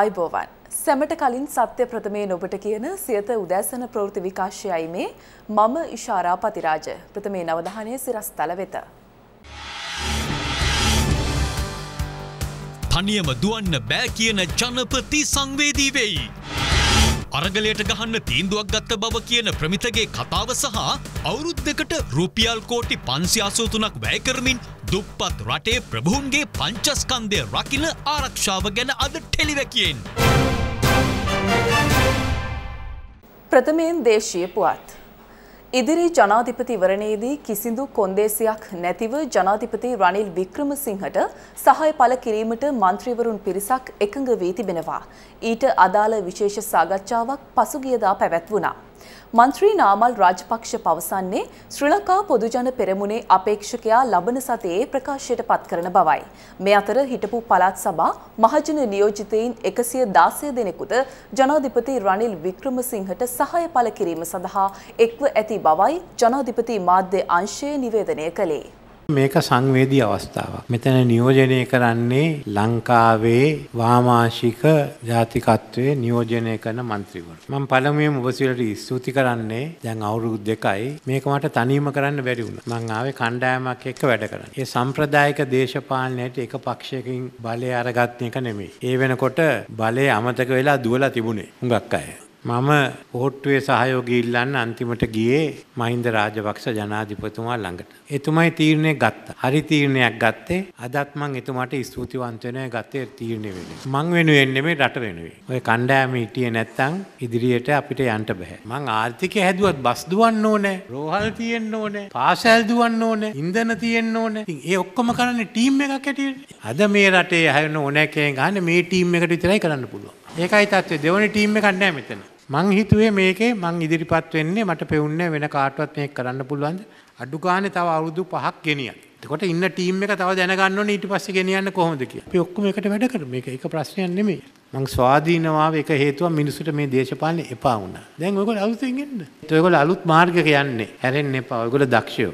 ආයුබෝවන් සැමට කලින් සත්‍ය ප්‍රථමයෙන් ඔබට කියන සියත උදෑසන ප්‍රවෘත්ති විකාශයයි මේ මම ඉෂාරා පතිරාජ ප්‍රථමයෙන් අවධානය සිරස්තල වෙත තනියම දුවන්න බෑ කියන ජනපති සංවේදී වෙයි. අරගලයට ගහන්න තීන්දුවක් ගත්ත බව කියන ප්‍රමිතගේ කතාව සහ අවුරුද්දකට රුපියල් කෝටි 583ක් වැය කරමින් දුප්පත් රටේ ප්‍රභූන්ගේ පංචස්කන්ධය රකින්න ආරක්ෂාව ගැන අද ටෙලිවැකියෙන්. ප්‍රථමයෙන් දේශීය පුවත්. ඉදිරි ජනාධිපතිවරණයේදී කිසිදු කොන්දේසියක් නැතිව ජනාධිපති රනිල් වික්‍රමසිංහට සහාය පළ කිරීමට මන්ත්‍රීවරුන් පිරිසක් එකඟ වී තිබෙනවා. ඊට අදාළ විශේෂ සාකච්ඡාවක් පසුගියදා පැවැත්වුණා. මන්ත්‍රී නාමල් රාජපක්ෂ පවසන්නේ ශ්‍රී ලංකා පොදුජන පෙරමුණේ අපේක්ෂකයා ලබන සතියේ ප්‍රකාශයට පත් කරන බවයි. මේ අතර හිටපු පළාත් සභා මහජන නියෝජිතයින් 116 දෙනෙකුට ජනාධිපති රනිල් වික්‍රමසිංහට සහාය පළ කිරීම සඳහා එක්ව ඇති බවයි ජනාධිපති මාධ්‍ය අංශය නිවේදනය කළේ. මේක සංවේදී අවස්ථාවක්. මෙතන නියෝජනය කරන්නේ ලංකාවේ වාමාංශික ජාතිකත්වයේ නියෝජනය කරන മന്ത്രിවරු. මම පළමුවෙන්ම ඔබ සියලුට ස්තුති කරන්නේ දැන් අවුරුදු 2යි මේක මට තනියම කරන්න බැරි වුණා. මම ආවේ කණ්ඩායමක් එක්ක වැඩ කරන්න. ඒ සම්ප්‍රදායික දේශපාලනයට එක පක්ෂයකින් බලය අරගත්ත එක නෙමෙයි. ඒ වෙනකොට බලය අමතක වෙලා දුවලා තිබුණේ හුඟක් අය. මම පොහොට්ටුවේ සහයෝගය ඉල්ලන්න අන්තිමට ගියේ මහින්ද රාජපක්ෂ ජනාධිපතිතුමා ළඟට. එතුමයි තීරණය ගත්තා. හරි තීරණයක් ගත්තේ. අදත් මම එතුමාට ස්තුතිවන්ත වෙනවා ගත්තේ තීරණය වෙන්නේ. මං වෙනුවෙන් නෙමෙයි රට වෙනුවෙන්. ඔය කණ්ඩායම හිටියේ නැත්තම් ඉදිරියට අපිට යන්න බෑ. මං ආර්ථිකය හැදුවත් බස් දුවන්න ඕනේ, රෝහල් තියෙන්න ඕනේ, පාසල් දුවන්න ඕනේ, ඉන්ධන තියෙන්න ඕනේ. ඉතින් ඒ ඔක්කොම කරන්නේ ටීම් එකක් හැටියට. අද මේ රටේ හැවෙන ඕනෑ කෙනෙක් ගන්න මේ ටීම් එකට විතරයි කරන්න පුළුවන්. ඒකයි තත්ත්වය. දෙවෙනි ටීම් එකක් නැහැ මෙතන. මං හිතුවේ මේකේ මං ඉදිරිපත් වෙන්නේ මට පෙවුන්නේ වෙන කාටවත් මේක කරන්න පුළුවන්ද අඩු ගානේ තව අවුරුදු 5ක් ගෙනියන්න. එතකොට ඉන්න ටීම් එක තව දැනගන්න ඕනේ ඊට පස්සේ ගෙනියන්න කොහොමද කියලා. අපි ඔක්කොම එකට වැඩ කරමු. මේක එක ප්‍රශ්නයක් නෙමෙයි. මං ස්වාධීනව එක හේතුවක් මිනිසුන්ට මේ දේශපාලනේ එපා වුණා. දැන් ඔයගොල්ලෝ අලුතෙන් එන්න. ඔයගොල්ලෝ අලුත් මාර්ගයක යන්නේ. හැරෙන්න එපා. ඔයගොල්ලෝ දක්ෂයෝ.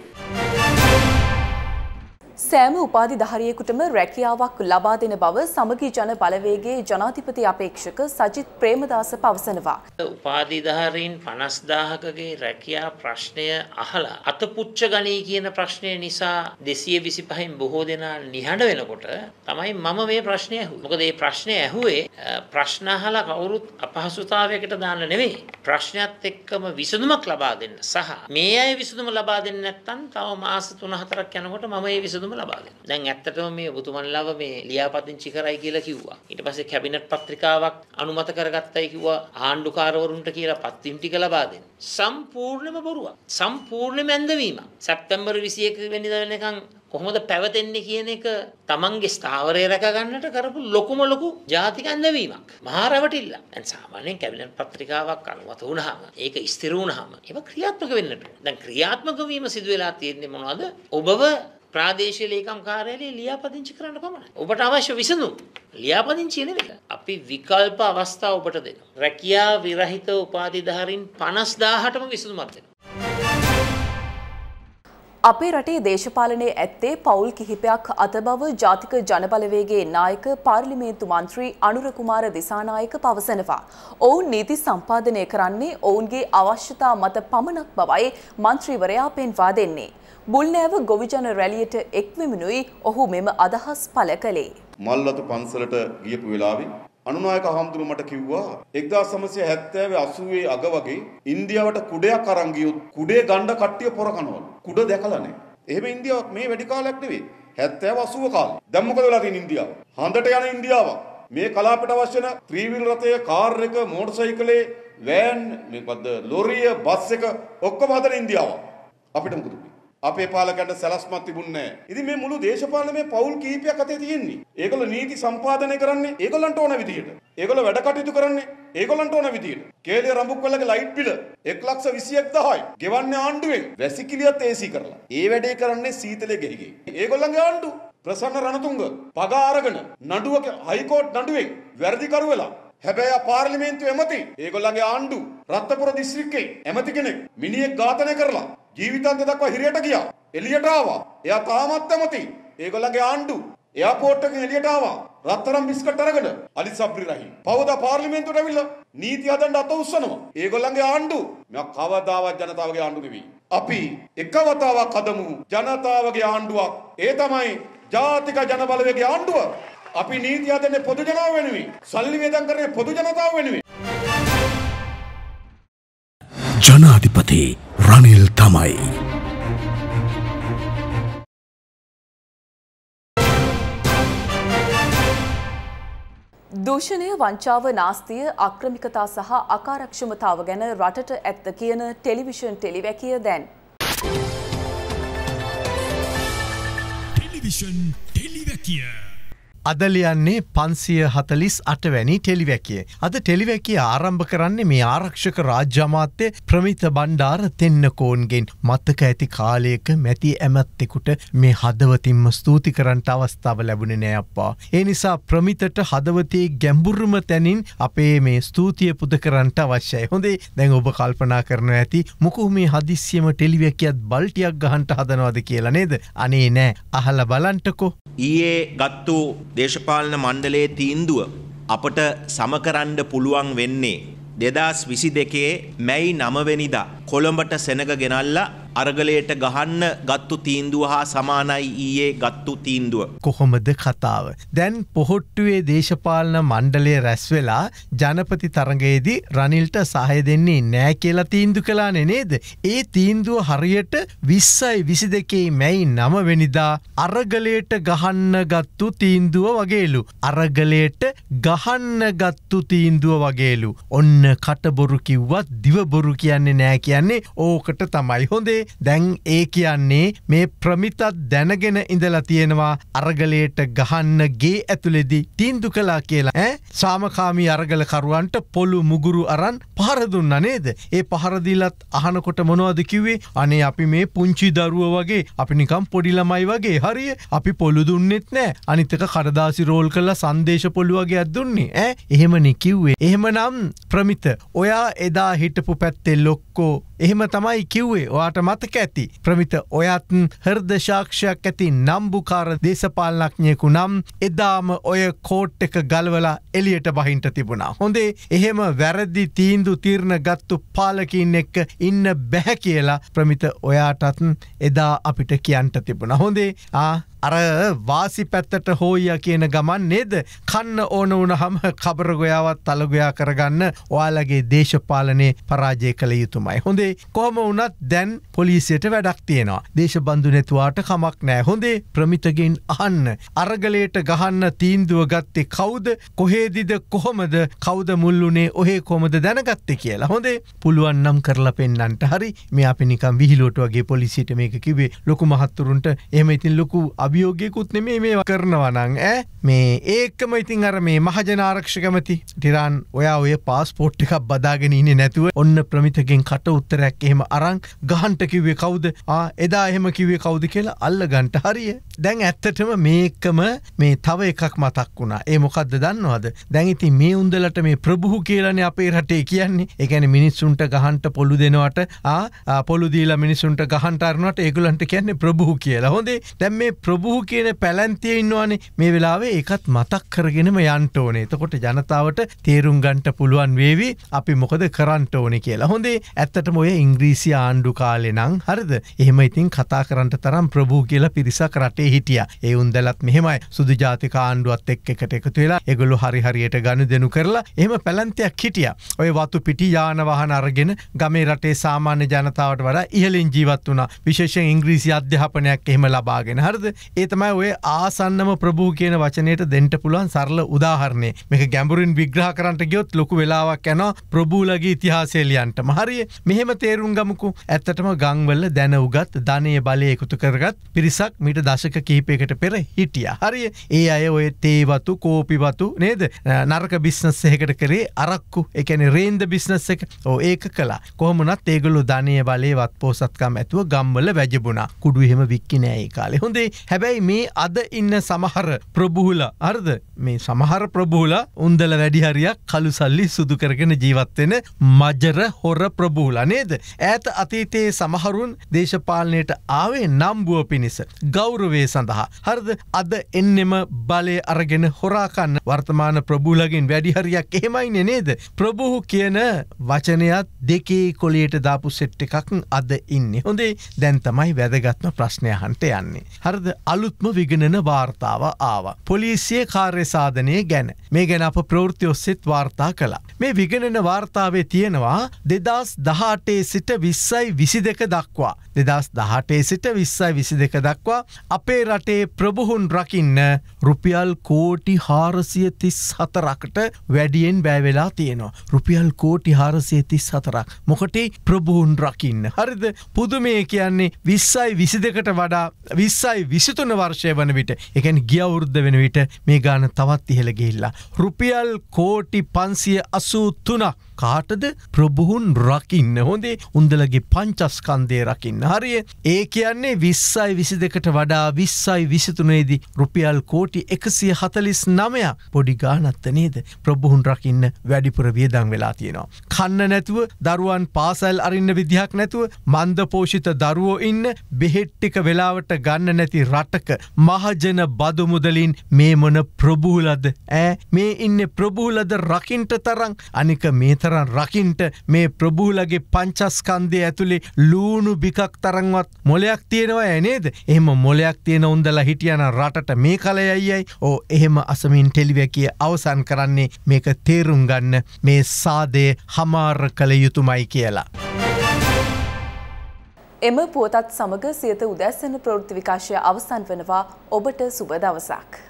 සෑම උපාධිධාරියෙකුටම රැකියාවක් ලබා දෙන බව සමගි ජන බලවේගයේ ජනාධිපති අපේක්ෂක සජිත් ප්‍රේමදාස පවසනවා. උපාධිධාරීන් 50000කගේ රැකියා ප්‍රශ්නය අහලා අතපුච්ච ගණී කියන ප්‍රශ්නය නිසා 225න් බොහෝ දෙනා නිහඬ වෙනකොට තමයි මම මේ ප්‍රශ්නය ඇහුවේ. මොකද මේ ප්‍රශ්නය ඇහුවේ ප්‍රශ්න අහලා කවුරුත් අපහසුතාවයකට දාන්න නෙවෙයි. ප්‍රශ්නයත් එක්කම විසඳුමක් ලබා දෙන්න සහ මේ අය විසඳුම ලබා දෙන්නේ නැත්නම් තව මාස 3-4ක් යනකොට මම මේ විසඳුම ලබා දෙනවා. දැන් ඇත්තටම මේ ඔබතුමන්ලව මේ ලියාපදිංචි කරයි කියලා කිව්වා. ඊට පස්සේ කැබිනට් පත්‍රිකාවක් අනුමත කරගත්තයි කිව්වා ආණ්ඩුකාරවරුන්ට කියලා පත්වීම් ටික ලබා දෙන්න. සම්පූර්ණයෙන්ම බොරුවක්. සම්පූර්ණයෙන්ම ඇඳවීමක්. සැප්තැම්බර් 21 වෙනිදා වෙනකන් කොහොමද පැවතෙන්නේ කියන එක තමන්ගේ ස්ථාවරය රැක ගන්නට කරපු ලොකුම ලොකු ජාතික ඇඳවීමක්. මහා රැවටිල්ල. දැන් සාමාන්‍යයෙන් කැබිනට් පත්‍රිකාවක් අනුමත වුණාම ඒක ස්ථිර වුණාම ඒක ක්‍රියාත්මක වෙන්නට ඕන. දැන් ක්‍රියාත්මක වීම සිදු වෙලා තියෙන්නේ මොනවද? ඔබව ප්‍රාදේශීය ලේකම් කාර්යාලයේ ලියාපදිංචි කරන්න පමණයි. ඔබට අවශ්‍ය විසඳුම් ලියාපදිංචිය නෙවෙයි. අපි විකල්ප අවස්ථා ඔබට දෙනවා. රැකියා විරහිත උපාධිධාරීන් 50000ටම විසඳුමක් දෙනවා. අපේ රටේ දේශපාලනයේ ඇත්තේ පවුල් කිහිපයක් අත බව ජාතික ජනබලවේගයේ නායක පාර්ලිමේන්තු මන්ත්‍රී අනුර කුමාර දිසානායක පවසනවා. ඔවුන් නීති සම්පාදනය කරන්නේ ඔවුන්ගේ අවශ්‍යතා මත පමණක් බවයි මන්ත්‍රීවරයා පෙන්වා දෙන්නේ. බුල්නෑව ගොවිජන රැලියට එක්වෙමිනුයි ඔහු මෙම අදහස් පළ කළේ. මල්වතු පන්සලට ගියපු වෙලාවේ අනුනායක හාමුදුරු මට කිව්වා 1970 80 අග වගේ ඉන්දියාවට කුඩයක් අරන් ගියොත් කුඩේ ගණ්ඩ කට්ටිය පොර කනවලු. කුඩ දැකලා නැහැ. එහෙම ඉන්දියාවක් මේ වැඩි කාලයක් නෙවෙයි. 70 80 කාලේ. දැන් මොකද වෙලා තියෙන්නේ ඉන්දියාව? හඳට යන ඉන්දියාව. මේ කලාපයට අවශ්‍ය වෙන ත්‍රිවිල් රථය, කාර් එක, මෝටර් සයිකලේ, වෑන්, මේකද ලොරිය, බස් එක ඔක්කොම හදන ඉන්දියාව. අපිට මොකද? අපේ පාලකයන්ට සැලැස්මක් තිබුණේ නැහැ. ඉතින් මේ මුළු දේශපාලනේ මේ පවුල් කීපයක් අතේ තියෙන්නේ. ඒගොල්ලෝ නීති සම්පාදනය කරන්නේ ඒගොල්ලන්ට ඕන විදියට. ඒගොල්ලෝ වැඩ කටයුතු කරන්නේ ඒගොල්ලන්ට ඕන විදියට. කේලිය රඹුක්වලගේ ලයිට් බිල 1,21,000යි. ගෙවන්නේ ආණ්ඩුවෙන්. වැසිකිළියත් AC කරලා. ඒ වැඩේ කරන්නේ සීතලේ ගෙහිගේ. ඒගොල්ලන්ගේ ආණ්ඩු ප්‍රසන්න රණතුංග පගා අරගෙන නඩුවක හයිකෝට් නඩුවෙන් වැරදිකරු වෙලා හැබැයි පාර්ලිමේන්තු ඇමති ඒගොල්ලන්ගේ ආණ්ඩු රත්නපුර දිස්ත්‍රික්කේ ඇමති කෙනෙක් මිනිහෙක් ඝාතනය කරලා ජීවිතාන්ත දක්වා හිරියට ගියා. එළියට ආවා. එයා තාමත් ඇමති. ඒගොල්ලන්ගේ ආණ්ඩු එයාපෝට් එකෙන් එළියට ආවා. රත්තරන් බිස්කට් අරගෙන අලි සබ්රි රහීම්. පවදා පාර්ලිමේන්තුවට ඇවිල්ලා නීති හදන්න අත උස්සනවා. ඒගොල්ලන්ගේ ආණ්ඩු මෙයා කවදාවත් ජනතාවගේ ආණ්ඩු නෙවෙයි. අපි එක වතාවක් හදමු ජනතාවගේ ආණ්ඩුවක්. ඒ තමයි ජාතික ජනබලවේගයේ ආණ්ඩුව. අපි නීති හදන්නේ පොදු ජනාව වෙනුවෙන්. සල්ලි වේදම් කරන්නේ පොදු ජනතාව වෙනුවෙන්. ජනාධිපති රනිල් තමයි. දූෂණය, වංචාව, නාස්තිය, අක්‍රමිකතා සහ අකාර්යක්ෂමතාව ගැන රටට ඇත්ත කියන ටෙලිවිෂන් ටෙලිවැකිය දැන්. ටෙලිවිෂන් ටෙලිවැකිය. අද ලියන්නේ 548 වැනි ටෙලිවැකිය. අද ටෙලිවැකිය ආරම්භ කරන්නේ මේ ආරක්ෂක රාජ්‍ය අමාත්‍ය ප්‍රමිත බණ්ඩාර තෙන්නකෝන්ගෙන්. මතක ඇති කාලයක මැති ඇමැත්තෙකුට මේ හදවතින්ම ස්තුති කරන්නට අවස්ථාව ලැබුණේ නෑ අප්පා. ඒ නිසා ප්‍රමිතට හදවතේ ගැඹුරුම තැනින් අපේ මේ ස්තුතිය පුද කරන්නට අවශ්‍යයි. හොඳේ, දැන් ඔබ කල්පනා කරනවා ඇති මොකෝ මේ හදිස්සියම ටෙලිවැකියත් බල්ටියක් ගහන්න හදනවද කියලා නේද? අනේ නෑ, අහලා බලන්නකෝ. ඊයේ ගත්තු දේශපාලන මණ්ඩලයේ තීන්දුව අපට සමකරන්න පුළුවන් වෙන්නේ 2022 මැයි 9 වෙනිදා කොළඹට සෙනග ගෙනල්ලා අරගලයට ගහන්න ගත්තු තීන්දුව හා සමානයි ඊයේ ගත්තු තීන්දුව. කොහොමද කතාව? දැන් පොහොට්ටුවේ දේශපාලන මණ්ඩලය රැස් වෙලා ජනපති තරඟයේදී රනිල්ට සහාය දෙන්නේ නෑ කියලා තීන්දුව කළානේ නේද? ඒ තීන්දුව හරියට 2022 මැයි 9 වෙනිදා අරගලයට ගහන්න ගත්තු තීන්දුව වගේලු. අරගලයට ගහන්න ගත්තු තීන්දුව වගේලු. ඔන්න කටබොරු කිව්වත් දිවබොරු කියන්නේ නෑ කියන්නේ ඕකට තමයි. හොඳේ, දැන් ඒ කියන්නේ මේ ප්‍රමිතත් දැනගෙන ඉඳලා තියෙනවා අරගලයට ගහන්න ගේ ඇතුලේදී තීන්දුව කළා කියලා. සාමකාමී අරගල කරුවන්ට පොළු මුගුරු අරන් පහර දුන්නා නේද? ඒ පහර දීලත් අහනකොට මොනවද කිව්වේ? අනේ අපි මේ පුංචි දරුවෝ වගේ, අපි නිකන් පොඩි ළමයි වගේ. හරිය, අපි පොළු දුන්නෙත් නෑ. අනිත් එක කඩදාසි රෝල් කරලා සංදේශ පොළු වගේ දුන්නේ. එහෙමනේ කිව්වේ. එහෙමනම් ප්‍රමිත, ඔයා එදා හිටපු පැත්තේ ලොක්කෝ එහෙම තමයි කිව්වේ. ඔයාට මතක ඇති. ප්‍රමිත, ඔයත් හෘද සාක්ෂියක් ඇති නම්බුකාර දේශපාලනඥයෙකු නම් එදාම ඔය කෝට් එක ගලවලා එළියට බහින්න තිබුණා. හොඳේ, එහෙම වැරදි තීන්දුව තීරණ ගත්තු පාලකයින් එක්ක ඉන්න බෑ කියලා ප්‍රමිත ඔයාටත් එදා අපිට කියන්න තිබුණා. හොඳේ, අර වාසි පැත්තට හෝයියා කියන ගමන් නේද? කන්න ඕන වුණාම කබර ගොයාවත් තල ගොයා කරගන්න ඔයාලගේ දේශපාලනේ පරාජය කළ යුතුමයි. හොඳේ, කොහොම වුණත් දැන් පොලිසියට වැඩක් තියෙනවා. දේශබන්දු නැතුවාට කමක් නෑ. හොඳේ, ප්‍රමිතගෙන් අහන්න, අරගලයට ගහන්න තීන්දුව ගත්තේ කවුද? කොහේදිද? කොහොමද? කවුද මුල්ුනේ? ඔහේ කොහොමද දැනගත්තේ කියලා. හොඳේ, පුළුවන් නම් කරලා පෙන්නන්නට. හරි, මේ අපි නිකන් විහිළුවට වගේ පොලිසියට මේක කිව්වේ ලොකු මහත්තුරුන්ට. එහෙම ඉතින් ලොකු අභියෝගයකුත් නෙමේ මේ කරනවා නම් මේ ඒකම ඉතින් අර මේ මහජන ආරක්ෂකමති ටිරාන් ඔයා ඔය පාස්පෝර්ට් එකක් බදාගෙන ඉන්නේ නැතුව ඔන්න ප්‍රමිතගෙන් කට උත්තරයක් එහෙම අරන් ගහන්න කිව්වේ කවුද? එදා එහෙම කිව්වේ කවුද කියලා අල්ලගන්න. හරිය, දැන් ඇත්තටම මේකම මේ තව එකක් මතක් වුණා. ඒ මොකද්ද දන්නවද? දැන් ඉතින් මේ උන්දලට මේ ප්‍රභූ කියලානේ අපේ රටේ කියන්නේ. ඒ කියන්නේ මිනිස්සුන්ට ගහන්න පොළු දෙනවට පොළු දීලා මිනිස්සුන්ට ගහන්න අරනවට ඒගොල්ලන්ට කියන්නේ ප්‍රභූ කියලා. හොඳේ, දැන් මේ ප්‍රභූ කියන පැලැන්තියේ ඉන්නවනේ මේ වෙලාවේ. ඒකත් මතක් කරගෙනම යන්න ඕනේ. එතකොට ජනතාවට තේරුම් ගන්නට පුළුවන් වේවි අපි මොකද කරන්න ඕනේ කියලා. හොඳේ, ඇත්තටම ඔය ඉංග්‍රීසි ආණ්ඩු කාලේ නම් හරිද? එහෙම ඉතින් කතා කරන්න තරම් ප්‍රභූ කියලා පිරිසක් රටේ හිටියා. ඒ උන්දලත් මෙහෙමයි සුදු ජාතික ආණ්ඩුවත් එක්ක එකට එකතු වෙලා ඒගොල්ලෝ හරියට ගනුදෙනු කරලා එහෙම පැලැන්තියක් හිටියා. ඔය වතු පිටි යාන වාහන අරගෙන ගමේ රටේ සාමාන්‍ය ජනතාවට වඩා ඉහළින් ජීවත් වුණා. විශේෂයෙන් ඉංග්‍රීසි අධ්‍යාපනයක් එහෙම ලබාගෙන. හරිද? ඒ තමයි ඔය ආසන්නම ප්‍රභූ කියන වචනයට දෙන්න පුළුවන් සරල උදාහරණය. මේක ගැඹුරින් විග්‍රහ කරන්නට ගියොත් ලොකු වෙලාවක් යනවා ප්‍රභූලගේ ඉතිහාසය ලියන්නටම. හරිය, මෙහෙම තේරුම් ගමුකෝ. ඇත්තටම ගම්වල දැන උගත් ධනය බලය එකතු කරගත් පිරිසක් මීට දශක කිහිපයකට පෙර හිටියා. හරිය, ඒ අය ඔය තේ වතු, කෝපි වතු නේද? නරක බිස්නස් එකකට කරේ අරක්කු, ඒ කියන්නේ රේන්ද බිස්නස් එක. ඒක කළා. කොහොම වුණත් ඒගොල්ලෝ ධනය බලය වත්පොසත්කම් ඇතුව ගම්වල වැජබුණා. කුඩු එහෙම වික්කේ නෑ ඒ කාලේ. හොඳේ, හැබැයි මේ අද ඉන්න සමහර ප්‍රභූල අර්ද මේ සමහර ප්‍රභූල උන්දල වැඩි හරියක් කළු සල්ලි සුදු කරගෙන ජීවත් වෙන මජර හොර ප්‍රභූල නේද? ඈත අතීතයේ සමහරුන් දේශපාලනයට ආවේ නම්බුව පිණිස ගෞරවය සඳහා. හරිද? අද එන්නෙම බලය අරගෙන හොරා කන්න වර්තමාන ප්‍රභූලගෙන් වැඩි හරියක් එහෙමයිනේ නේද? ප්‍රභූ කියන වචනයත් දෙකේ කොලියට දාපු සෙට් එකක් අද ඉන්නේ. හොඳේ දැන් තමයි වැදගත්ම ප්‍රශ්නය අහන්න යන්නේ. හරිද? අලුත්ම විගණන වාර්තාව ආවා. පොලිසියේ කාර්ය සාධනය ගැන. මේ ගැන අප ප්‍රවෘත්ති ඔස්සේත් වාර්තා කළා. මේ විගණන වාර්තාවේ තියෙනවා 2018 සිට 2022 දක්වා 2018 සිට 2022 දක්වා අපේ රටේ ප්‍රභූන් රකින්න රුපියල් කෝටි 434කට වැඩියෙන් වැය වෙලා තියෙනවා. රුපියල් කෝටි 434ක්. මොකටේ ප්‍රභූන් රකින්න. හරිද? පුදුමේ කියන්නේ 2022ට වඩා 2023 වර්ෂය වන විට ඒ කියන්නේ ගිය අවුරුද්ද වෙන විට මේ ගාන තවත් ඉහළ ගිහිල්ලා රුපියල් කෝටි 583ක් කාටද? ප්‍රභූන් රකින්න. හොඳේ උන්දලගේ පංචස්කන්ධය රකින්න. හරිය? ඒ කියන්නේ 2022ට වඩා 2023 දී රුපියල් කෝටි 149ක් පොඩි ගානක්ද නේද? ප්‍රභූන් රකින්න වැඩිපුර වියදම් වෙලා තියෙනවා. කන්න නැතුව දරුවන් පාසල් අරින්න විදිහක් නැතුව මන්ද පෝෂිත දරුවෝ ඉන්න බෙහෙත් ටික වෙලාවට ගන්න නැති රටක මහජන බදු මුදලින් මේ මොන ප්‍රභූලද? මේ ඉන්නේ ප්‍රභූලද රකින්ට තරම්? අනික මේ තරම් රකින්ට මේ ප්‍රභූලගේ පංචස්කන්ධය ඇතුලේ ලූණු බිකක් තරම්වත් මොලයක් තියෙනවා නේද? එහෙම මොලයක් තියෙන උන්දලා හිටියන රටට මේ කලයයි. ඕ එහෙම අසමින් ටෙලිවැකිය අවසන් කරන්නේ මේක තේරුම් ගන්න මේ සාදේ හමාර කළ යුතුමයි කියලා. එම පුවතත් සමග සියත උදැසන ප්‍රවෘත්ති විකාශය අවසන් වනවා. ඔබට සුබ දවසක්.